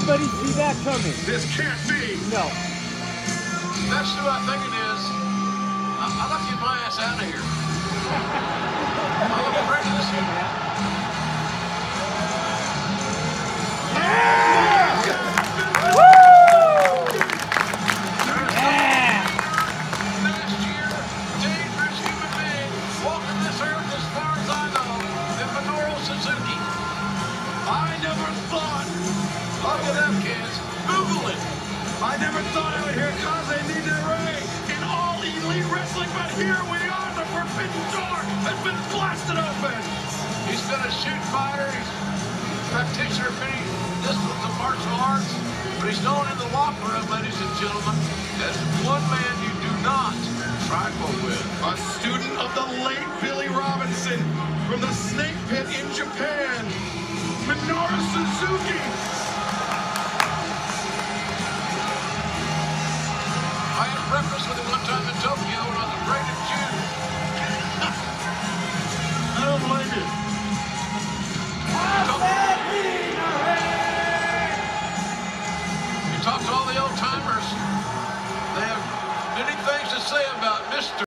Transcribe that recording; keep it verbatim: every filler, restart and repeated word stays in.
anybody see that coming? This can't be. No. That's who I think it is. I, I'd like to get my ass out of here. I'm afraid of this thing, man. Look it up, kids. Google it. I never thought I would hear Kaze Nidere in all elite wrestling, but here we are. The forbidden door has been blasted open. He's been a shoot fighter. He's a practitioner of many disciplines of martial arts. But he's known in the locker room, ladies and gentlemen, as one man you do not trifle with. A student of the late Billy Robinson from the Snake Pit in Japan, Minoru Suzuki. I had breakfast with him one time in Tokyo when I was afraid of Jews. I don't blame you.